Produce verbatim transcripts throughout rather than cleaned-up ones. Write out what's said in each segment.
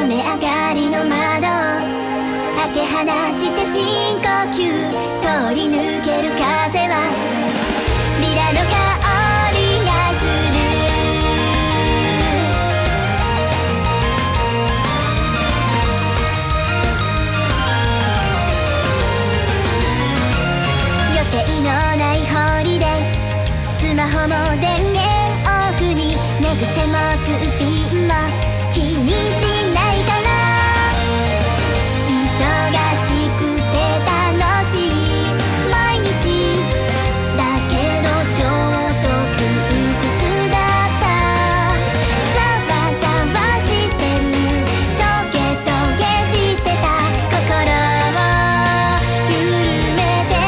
雨上がりの窓開け放して深呼吸通り抜ける風はリラの香りがする予定のないホリデースマホも電源オフに寝癖もすっぴんも気にしないから忙しくて楽しい毎日だけどちょっと窮屈だったざわざわしてるトゲトゲしてた心を緩めて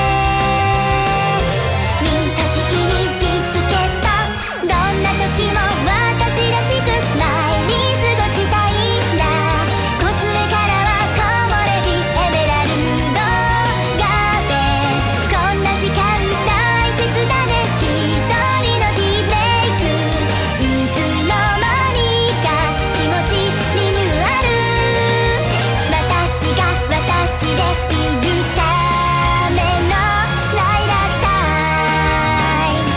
ミントティーにビスケットどんな時も私らしくスマイリー過ごしたいんだコスメからは木漏れ日エメラルドがあってこんな時間大切だね一人のティーブレイクいつの間にか気持ちリニューアル私が私でいるためのライラックタイム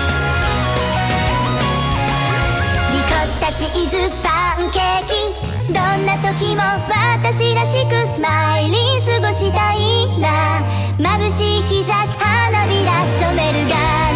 リコッタチーズパンケーキどんな時も私らしくスマイリー過ごしたいんだ眩しい日差し花びら染めるが